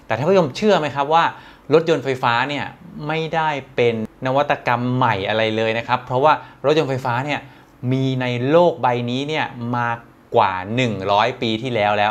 แต่ท่านผู้ชมเชื่อไหมครับว่ารถยนต์ไฟฟ้าเนี่ยไม่ได้เป็นนวัตกรรมใหม่อะไรเลยนะครับเพราะว่ารถยนต์ไฟฟ้าเนี่ยมีในโลกใบนี้เนี่ยมากว่า100 ปีที่แล้ว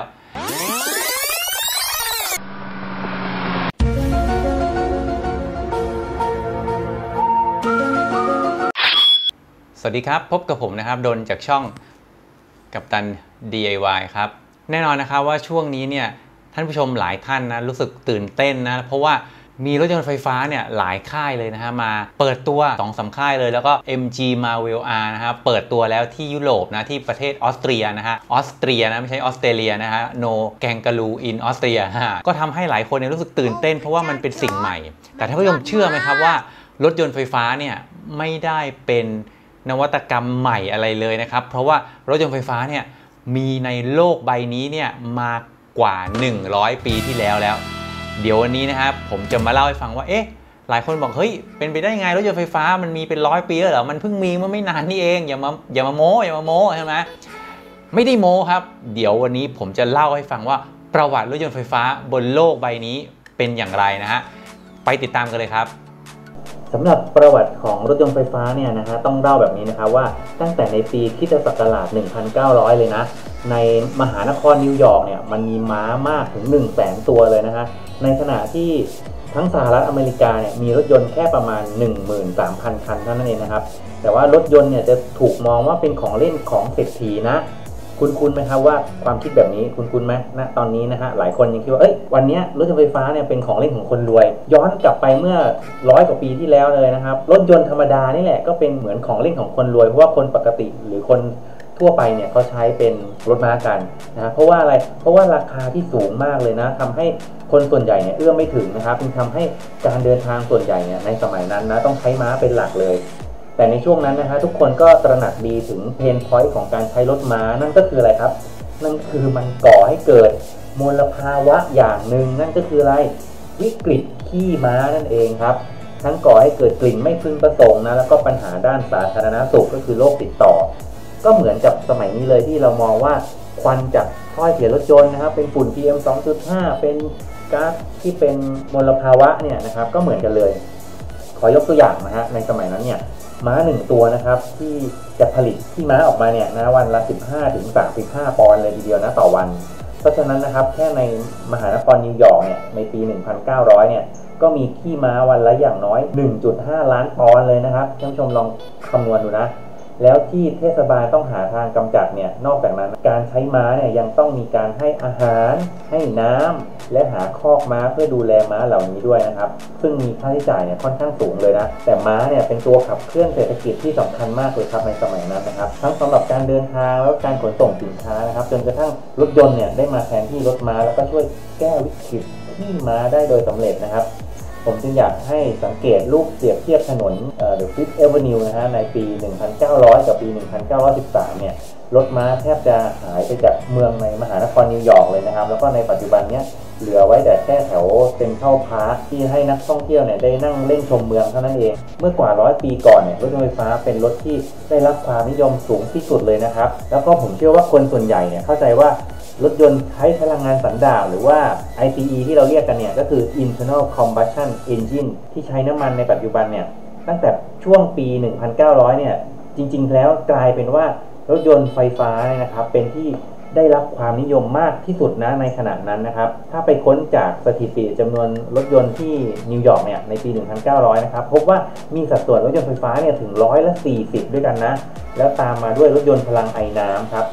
สวัสดีครับพบกับผมนะครับดนจากช่องกัปตัน DIY ครับแน่นอนนะครับว่าช่วงนี้เนี่ยท่านผู้ชมหลายท่านนะรู้สึกตื่นเต้นนะเพราะว่ามีรถยนต์ไฟฟ้าเนี่ยหลายค่ายเลยนะฮะมาเปิดตัว 2-3 ค่ายเลยแล้วก็ MG Marvel R นะครับเปิดตัวแล้วที่ยุโรปนะที่ประเทศออสเตรียนะฮะนะไม่ใช่ออสเตรเลียนะฮะ No Kangaroo in Austria ก็ทำให้หลายคนเนี่ยรู้สึกตื่นเต้นเพราะว่ามันเป็นสิ่งใหม่แต่ท่านผู้ชมเชื่อไหมครับว่ารถยนต์ไฟฟ้าเนี่ยไม่ได้เป็นนวัตกรรมใหม่อะไรเลยนะครับเพราะว่ารถยนต์ไฟฟ้าเนี่ยมีในโลกใบนี้เนี่ยมากว่า100 ปีที่แล้วเดี๋ยววันนี้นะครับผมจะมาเล่าให้ฟังว่าหลายคนบอกเฮ้ยเป็นไปได้ไงรถยนต์ไฟฟ้ามันมีเป็น100 ปีแล้วเหรอมันเพิ่งมีเมื่อไม่นานนี่เองอย่ามาโม้ใช่ไหมไม่ได้โม้ครับเดี๋ยววันนี้ผมจะเล่าให้ฟังว่าประวัติรถยนต์ไฟฟ้าบนโลกใบนี้เป็นอย่างไรนะฮะไปติดตามกันเลยครับสำหรับประวัติของรถยนต์ไฟฟ้าเนี่ยนะฮะต้องเล่าแบบนี้นะครับว่าตั้งแต่ในปีคริสตศักราช 1900 เลยนะในมหานครนิวยอร์กเนี่ยมันมีม้ามากถึง 100,000 ตัวเลยนะฮะในขณะที่ทั้งสหรัฐอเมริกาเนี่ยมีรถยนต์แค่ประมาณ 13,000 คันเท่านั้นเองนะครับแต่ว่ารถยนต์เนี่ยจะถูกมองว่าเป็นของเล่นของเศรษฐีนะคุณไหมครับว่าความคิดแบบนี้คุณไหมณตอนนี้นะฮะหลายคนยังคิดว่าวันนี้รถยนต์ไฟฟ้าเนี่ยเป็นของเล่นของคนรวยย้อนกลับไปเมื่อ100 กว่าปีที่แล้วเลยนะครับรถยนต์ธรรมดานี่แหละก็เป็นเหมือนของเล่นของคนรวยเพราะว่าคนปกติหรือคนทั่วไปเนี่ยเขาใช้เป็นรถม้ากันนะเพราะว่าอะไรเพราะว่าราคาที่สูงมากเลยนะทำให้คนส่วนใหญ่เนี่ยเอื้อมไม่ถึงนะครับจึงทำให้การเดินทางส่วนใหญ่เนี่ยในสมัยนั้นนะต้องใช้ม้าเป็นหลักเลยแต่ในช่วงนั้นนะฮะทุกคนก็ตระหนักดีถึงเพนพอยต์ของการใช้รถม้านั่นก็คืออะไรครับนั่นคือมันก่อให้เกิดมลภาวะอย่างหนึ่งนั่นก็คืออะไรวิกฤตขี้ม้านั่นเองครับทั้งก่อให้เกิดกลิ่นไม่พึงประสงค์นะแล้วก็ปัญหาด้านสาธารณสุขก็คือโรคติดต่อก็เหมือนกับสมัยนี้เลยที่เรามองว่าควันจากท่อเสียรถยนต์นะครับเป็นฝุ่น PM 2.5 เป็นก๊าซที่เป็นมลภาวะเนี่ยนะครับก็เหมือนกันเลยขอยกตัวอย่างนะฮะในสมัยนั้นเนี่ยม้า1ตัวนะครับที่จะผลิตขี้ม้าออกมาเนี่ยนะวันละ 15-35 ปอนด์เลยทีเดียวนะต่อวันเพราะฉะนั้นนะครับแค่ในมหานครนิวยอร์กเนี่ยในปี 1900 เนี่ยก็มีขี้ม้าวันละอย่างน้อย 1.5 ล้านปอนด์เลยนะครับท่านผู้ชมลองคำนวณดูนะแล้วที่เทศบาลต้องหาทางกำจัดเนี่ยนอกจากนั้นการใช้ม้าเนี่ยยังต้องมีการให้อาหารให้น้ำและหาคอกม้าเพื่อดูแลม้าเหล่านี้ด้วยนะครับซึ่งมีค่าใช้จ่ายเนี่ยค่อนข้างสูงเลยนะแต่ม้าเนี่ยเป็นตัวขับเคลื่อนเศรษฐกิจที่สำคัญมากเลยครับในสมัยนั้นนะครับทั้งสำหรับการเดินทางแล้วการขนส่งสินค้านะครับจนกระทั่งรถยนต์เนี่ยได้มาแทนที่รถม้าแล้วก็ช่วยแก้วิกฤตที่ม้าได้โดยสำเร็จนะครับผมจึงอยากให้สังเกตรูปเปรียบเทียบถนนThe Fifth Avenue นะฮะในปี 1900 กับปี 1913 เนี่ยรถม้าแทบจะหายไปจากเมืองในมหานครนิวยอร์กเลยนะครับแล้วก็ในปัจจุบันเนี้ยเหลือไว้แต่แค่แถวเซ็นทรัลพาร์คที่ให้นักท่องเที่ยวเนี่ยได้นั่งเล่นชมเมืองเท่านั้นเองเมื่อกว่า100 ปีก่อนเนี่ยรถยนต์ไฟฟ้าเป็นรถที่ได้รับความนิยมสูงที่สุดเลยนะครับแล้วก็ผมเชื่อว่าคนส่วนใหญ่เนี่ยเข้าใจว่ารถยนต์ใช้พลังงานสันดาปหรือว่า ICE ที่เราเรียกกันเนี่ยก็คือ Internal Combustion Engine ที่ใช้น้ำมันในปัจจุบันเนี่ยตั้งแต่ช่วงปี 1900 เนี่ยจริงๆแล้วกลายเป็นว่ารถยนต์ไฟฟ้าเนี่ยนะครับเป็นที่ได้รับความนิยมมากที่สุดนะในขณะนั้นนะครับถ้าไปค้นจากสถิติจำนวนรถยนต์ที่นิวยอร์กเนี่ยในปี 1900 นะครับพบว่ามีสัดส่วนรถยนต์ไฟฟ้าเนี่ยถึง40%ด้วยกันนะแล้วตามมาด้วยรถยนต์พลังไอน้ำครับ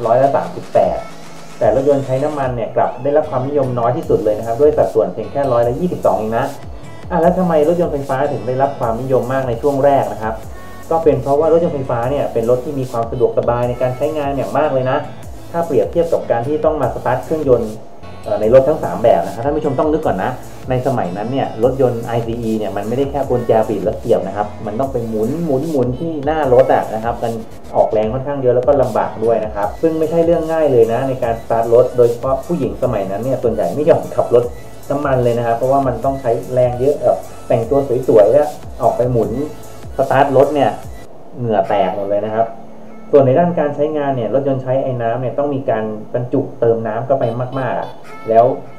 38%แต่รถยนต์ใช้น้ำมันเนี่ยกลับได้รับความนิยมน้อยที่สุดเลยนะครับด้วยสัดส่วนเพียงแค่22%เองนะแล้วทำไมรถยนต์ไฟฟ้าถึงได้รับความนิยมมากในช่วงแรกนะครับก็เป็นเพราะว่ารถยนต์ไฟฟ้าเนี่ยเป็นรถที่มีความสะดวกสบายในการใช้งานอย่างมากเลยนะถ้าเปรียบเทียบกับการที่ต้องมาสตาร์ทเครื่องยนต์ในรถทั้ง3แบบนะครับท่านผู้ชมต้องนึกก่อนนะในสมัยนั้นเนี่ยรถยนต์ ICE เนี่ยมันไม่ได้แค่กุญแจปิดแล้วเสียบนะครับมันต้องเป็นหมุนที่หน้ารถนะครับมันออกแรงค่อนข้างเยอะแล้วก็ลำบากด้วยนะครับซึ่งไม่ใช่เรื่องง่ายเลยนะในการสตาร์ทรถโดยเฉพาะผู้หญิงสมัยนั้นเนี่ยส่วนใหญ่ไม่ยอมขับรถน้ำมันเลยนะครับเพราะว่ามันต้องใช้แรงเยอะแต่งตัวสวยๆแล้วออกไปหมุนสตาร์ทรถเนี่ยเหงื่อแตกหมดเลยนะครับส่วนในด้านการใช้งานเนี่ยรถยนต์ใช้ไอ้น้ำเนี่ยต้องมีการบรรจุเติมน้ำเข้าไปมากๆแล้ว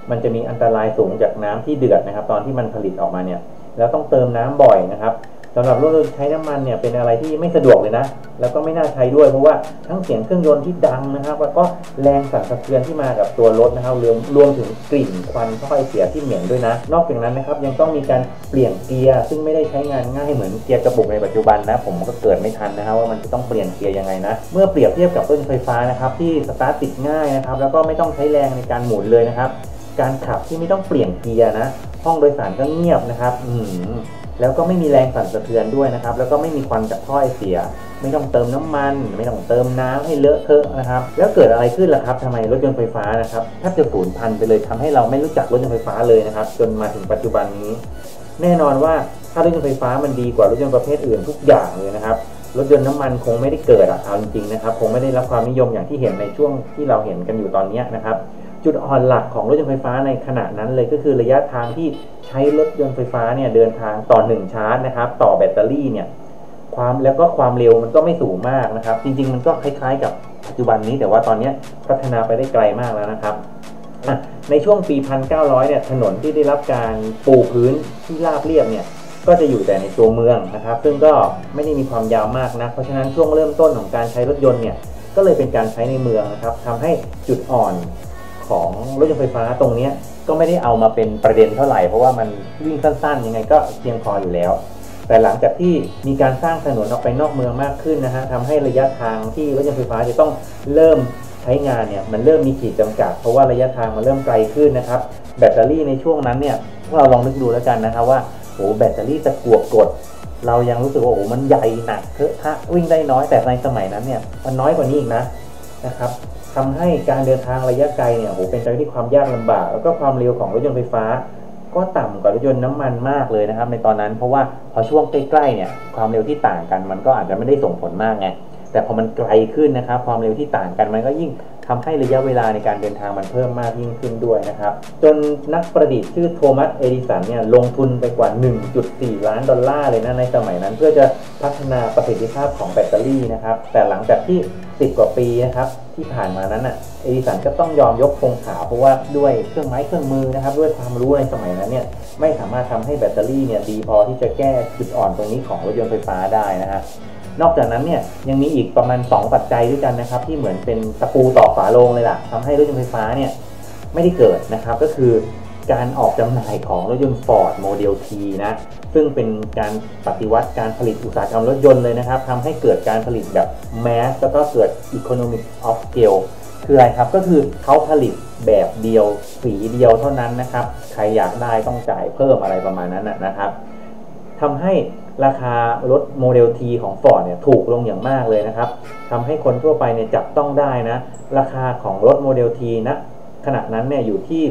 มันจะมีอันตรายสูงจากน้ำที่เดือดนะครับตอนที่มันผลิตออกมาเนี่ยแล้วต้องเติมน้ำบ่อยนะครับสำหรับรถยนต์ใช้น้ำมันเนี่ยเป็นอะไรที่ไม่สะดวกเลยนะแล้วก็ไม่น่าใช้ด้วยเพราะว่าทั้งเสียงเครื่องยนต์ที่ดังนะครับแล้วก็แรงสั่นสะเทือนที่มากับตัวรถนะครับรวมถึงกลิ่นควันท่อไอเสียที่เหม็นด้วยนะนอกจากนั้นนะครับยังต้องมีการเปลี่ยนเกียร์ซึ่งไม่ได้ใช้งานง่ายเหมือนเกียร์กระปุกในปัจจุบันนะผมก็เกิดไม่ทันนะครับว่ามันจะต้องเปลี่ยนเกียร์ยังไงนะเมื่อเปรียบเทียบกับรถไฟฟ้านะครับที่สตาร์ทติดง่ายนะครับแล้วก็ไม่ต้องใช้แรงในการหมุนเลยนะครับการขับที่ไม่ต้องเปลี่ยนเกียร์นะห้องโดยสารก็เงียบนะครับแล้วก็ไม่มีแรงสั่นสะเทือนด้วยนะครับแล้วก็ไม่มีควันจากท่อไอเสียไม่ต้องเติมน้ำมันไม่ต้องเติมน้ำให้เลอะเทอะนะครับแล้วเกิดอะไรขึ้นล่ะครับทำไมรถยนต์ไฟฟ้านะครับแทบจะสูญพันธุ์ไปเลยทำให้เราไม่รู้จักรถยนต์ไฟฟ้าเลยนะครับจนมาถึงปัจจุบันนี้แน่นอนว่าถ้ารถยนต์ไฟฟ้ามันดีกว่ารถยนต์ประเภทอื่นทุกอย่างเลยนะครับรถยนต์น้ำมันคงไม่ได้เกิดเอาจริงๆนะครับคงไม่ได้รับความนิยมอย่างที่เห็นในช่วงที่เราเห็นกันอยู่ตอนนี้นะครับจุดอ่อนหลักของรถยนต์ไฟฟ้าในขณะนั้นเลยก็คือระยะทางที่ใช้รถยนต์ไฟฟ้าเนี่ยเดินทางต่อ1ชาร์จนะครับต่อแบตเตอรี่เนี่ยแล้วก็ความเร็วมันก็ไม่สูงมากนะครับจริงๆมันก็คล้ายๆกับปัจจุบันนี้แต่ว่าตอนนี้พัฒนาไปได้ไกลมากแล้วนะครับในช่วงปี 1900 เนี่ยถนนที่ได้รับการปูพื้นที่ราบเรียบเนี่ยก็จะอยู่แต่ในตัวเมืองนะครับซึ่งก็ไม่ได้มีความยาวมากนะเพราะฉะนั้นช่วงเริ่มต้นของการใช้รถยนต์เนี่ยก็เลยเป็นการใช้ในเมืองนะครับทำให้จุดอ่อนของรถยนต์ไฟฟ้าตรงนี้ก็ไม่ได้เอามาเป็นประเด็นเท่าไหร่เพราะว่ามันวิ่งสั้นๆยังไงก็เพียงพออยู่แล้วแต่หลังจากที่มีการสร้างถนนออกไปนอกเมืองมากขึ้นนะฮะทำให้ระยะทางที่รถยนต์ไฟฟ้าจะต้องเริ่มใช้งานเนี่ยมันเริ่มมีขีดจำกัดเพราะว่าระยะทางมันเริ่มไกลขึ้นนะครับแบตเตอรี่ในช่วงนั้นเนี่ยพวกเราลองนึกดูแล้วกันนะครับว่าโอ้แบตเตอรี่ตะกั่วกดเรายังรู้สึกว่าโอ้มันใหญ่หนักเถอะทะวิ่งได้น้อยแต่ในสมัยนั้นเนี่ยมันน้อยกว่านี้อีกนะครับทำให้การเดินทางระยะไกลเนี่ยโอ้เป็นไปด้วยความยากลำบากแล้วก็ความเร็วของรถยนต์ไฟฟ้าก็ต่ำกว่ารถยนต์น้ำมันมากเลยนะครับในตอนนั้นเพราะว่าพอช่วงใกล้ๆเนี่ยความเร็วที่ต่างกันมันก็อาจจะไม่ได้ส่งผลมากไงแต่พอมันไกลขึ้นนะครับความเร็วที่ต่างกันมันก็ยิ่งทำให้ระยะเวลาในการเดินทางมันเพิ่มมากยิ่งขึ้นด้วยนะครับจนนักประดิษฐ์ชื่อโทมัสเอดิสันเนี่ยลงทุนไปกว่า 1.4 ล้านดอลลาร์เลยนะในสมัยนั้นเพื่อจะพัฒนาประสิทธิภาพของแบตเตอรี่นะครับแต่หลังจากที่10 กว่าปีนะครับที่ผ่านมานั้นเอดิสันก็ต้องยอมยกธงขาวเพราะว่าด้วยเครื่องไม้เครื่องมือนะครับด้วยความรู้ในสมัยนั้นเนี่ยไม่สามารถทำให้แบตเตอรี่เนี่ยดีพอที่จะแก้จุดอ่อนตรงนี้ของรถยนต์ไฟฟ้าได้นะฮะนอกจากนั้นเนี่ยยังมีอีกประมาณ2ปัจจัยด้วยกันนะครับที่เหมือนเป็นตะปูตอกฝาโลงเลยล่ะทำให้รถยนต์ไฟฟ้าเนี่ยไม่ได้เกิดนะครับก็คือการออกจำหน่ายของรถยนต์ Ford Model T นะซึ่งเป็นการปฏิวัติการผลิตอุตสาหกรรมรถยนต์เลยนะครับทำให้เกิดการผลิตแบบ Mass แล้วก็เกิด Economic of Scale คืออะไรครับก็คือเขาผลิตแบบเดียวสีเดียวเท่านั้นนะครับใครอยากได้ต้องจ่ายเพิ่มอะไรประมาณนั้นนะครับทำให้ราคารถโมเดล T ของ Ford เนี่ยถูกลงอย่างมากเลยนะครับทำให้คนทั่วไปเนี่ยจับต้องได้นะราคาของรถโมเดล T นะขณะนั้นเนี่ยอยู่ที่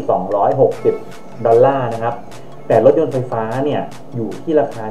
$260นะครับแต่รถยนต์ไฟฟ้าเนี่ยอยู่ที่ราคา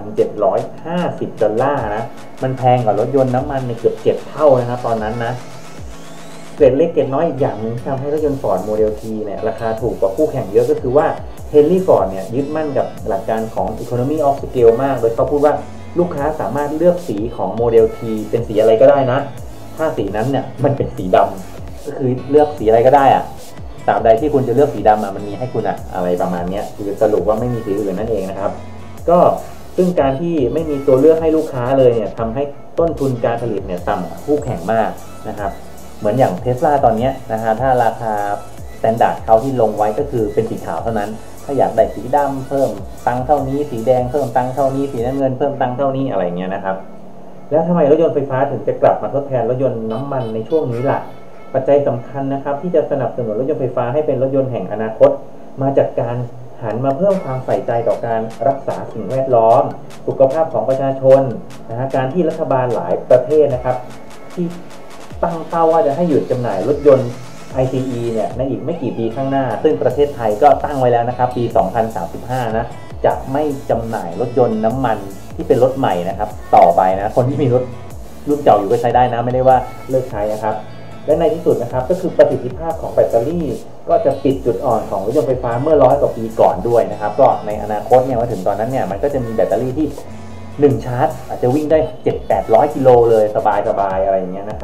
$1,750นะมันแพงกว่ารถยนต์น้ำมันในเกือบ7เท่านะครับตอนนั้นนะเกรดเล็กเกรดน้อยอีกอย่างหนึ่งทำให้รถยนต์ Ford Model T เนี่ยราคาถูกกว่าคู่แข่งเยอะก็คือว่าเฮนรี่ฟอร์ดเนี่ยยึดมั่นกับหลักการของ Economy of Scale มากโดยเขาพูดว่าลูกค้าสามารถเลือกสีของโมเดล T เป็นสีอะไรก็ได้นะถ้าสีนั้นเนี่ยมันเป็นสีดำก็คือเลือกสีอะไรก็ได้ตราบใดที่คุณจะเลือกสีดำมันมีให้คุณอะไรประมาณนี้คือสรุปว่าไม่มีสีอื่นนั่นเองนะครับก็ซึ่งการที่ไม่มีตัวเลือกให้ลูกค้าเลยเนี่ยทำให้ต้นทุนการผลิตเนี่ยต่ำกว่าคู่แข่งมากนะครับเหมือนอย่าง Tesla ตอนนี้นะฮะถ้าราคาสแตนดาร์ดเขาที่ลงไว้ก็คือเป็นสีขาวเท่านั้นถ้าอยากได้สีดำเพิ่มตังค์เท่านี้สีแดงเพิ่มตังค์เท่านี้สีน้ำเงินเพิ่มตังค์เท่านี้อะไรเงี้ยนะครับแล้วทำไมรถยนต์ไฟฟ้าถึงจะกลับมาทดแทนรถยนต์น้ำมันในช่วงนี้ล่ะปัจจัยสำคัญนะครับที่จะสนับสนุนรถยนต์ไฟฟ้าให้เป็นรถยนต์แห่งอนาคตมาจากการหันมาเพิ่มความใส่ใจต่อการรักษาสิ่งแวดล้อมสุขภาพของประชาชนการที่รัฐบาลหลายประเทศนะครับที่ตั้งเป้าว่าจะให้หยุดจำหน่ายรถยนต์ ICE เนี่ยในอีกไม่กี่ปีข้างหน้าซึ่งประเทศไทยก็ตั้งไว้แล้วนะครับปี 2035 นะจะไม่จำหน่ายรถยนต์น้ำมันที่เป็นรถใหม่นะครับต่อไปนะคนที่มีรถรุ่นเก่าอยู่ก็ใช้ได้นะไม่ได้ว่าเลิกใช้นะครับและในที่สุดนะครับก็คือประสิทธิภาพของแบตเตอรี่ก็จะปิดจุดอ่อนของรถยนต์ไฟฟ้าเมื่อ100 กว่าปีก่อนด้วยนะครับก็ในอนาคตเนี่ยมาถึงตอนนั้นเนี่ยมันก็จะมีแบตเตอรี่ที่1ชาร์จอาจจะวิ่งได้700-800 กิโลเลยสบายๆอะไรอย่างเงี้ยนะครับ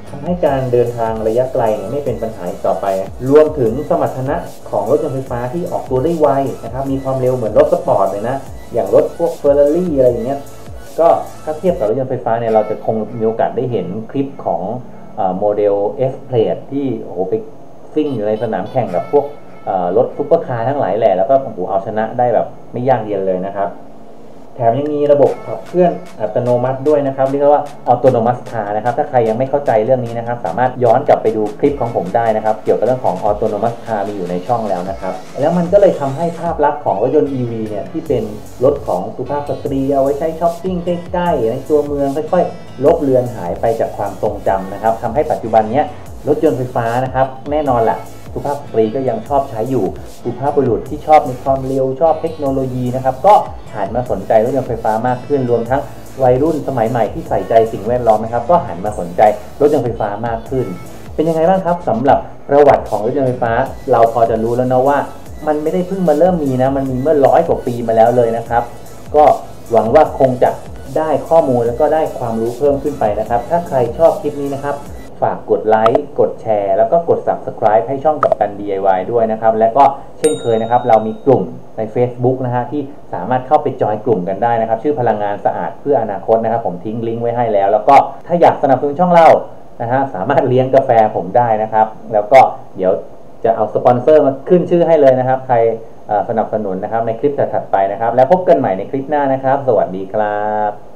ทำให้การเดินทางระยะไกลเนี่ยไม่เป็นปัญหาอีกต่อไปรวมถึงสมรรถนะของรถยนต์ไฟฟ้าที่ออกตัวได้ไวนะครับมีความเร็วเหมือนรถสปอร์ตเลยนะอย่างรถพวก Ferrari อะไรอย่างเงี้ยก็ถ้าเทียบกับรถยนต์ไฟฟ้าเนี่ยเราจะคงมีโอกาสได้เห็นคลิปของโมเดล S-Plate ที่โอ้โหไปซิ่งอยู่ในสนามแข่งกับพวกรถซุปเปอร์คาร์ทั้งหลายแหละแล้วก็โอ้โหเอาชนะได้แบบไม่ยากเย็นเลยนะครับแถมยังมีระบบขับเคลื่อนอัตโนมัติด้วยนะครับเรียกว่า Autonomous Car นะครับถ้าใครยังไม่เข้าใจเรื่องนี้นะครับสามารถย้อนกลับไปดูคลิปของผมได้นะครับเกี่ยวกับเรื่องของ Autonomous Car มีอยู่ในช่องแล้วนะครับแล้วมันก็เลยทำให้ภาพลักษณ์ของรถยนต์ EV เนี่ยที่เป็นรถของสุภาพสตรีเอาไว้ใช้ช้อปปิ้งใกล้ๆในตัวเมืองค่อยๆลบเลือนหายไปจากความทรงจำนะครับทำให้ปัจจุบันนี้รถยนต์ไฟฟ้านะครับแน่นอนแหละสุภาพสตรีก็ยังชอบใช้อยู่สุภาพบุรุษที่ชอบในความเร็วชอบเทคโนโลยีนะครับก็หันมาสนใจรถยนต์ไฟฟ้ามากขึ้นรวมทั้งวัยรุ่นสมัยใหม่ที่ใส่ใจสิ่งแวดล้อมนะครับก็หันมาสนใจรถยนต์ไฟฟ้ามากขึ้นเป็นยังไงบ้างครับสำหรับประวัติของรถยนต์ไฟฟ้าเราพอจะรู้แล้วนะว่ามันไม่ได้เพิ่งมาเริ่มมีนะมันมีเมื่อ100 กว่าปีมาแล้วเลยนะครับก็หวังว่าคงจะได้ข้อมูลแล้วก็ได้ความรู้เพิ่มขึ้นไปนะครับถ้าใครชอบคลิปนี้นะครับฝากกดไลค์กดแชร์แล้วก็กด Subscribe ให้ช่องกัปตัน DIY ด้วยนะครับและก็เช่นเคยนะครับเรามีกลุ่มใน Facebook นะฮะที่สามารถเข้าไปจอยกลุ่มกันได้นะครับชื่อพลังงานสะอาดเพื่ออนาคตนะครับผมทิ้งลิงก์ไว้ให้แล้วแล้วก็ถ้าอยากสนับสนุนช่องเรานะฮะสามารถเลี้ยงกาแฟผมได้นะครับแล้วก็เดี๋ยวจะเอาสปอนเซอร์มาขึ้นชื่อให้เลยนะครับใครสนับสนุนนะครับในคลิปถัดไปนะครับแล้วพบกันใหม่ในคลิปหน้านะครับสวัสดีครับ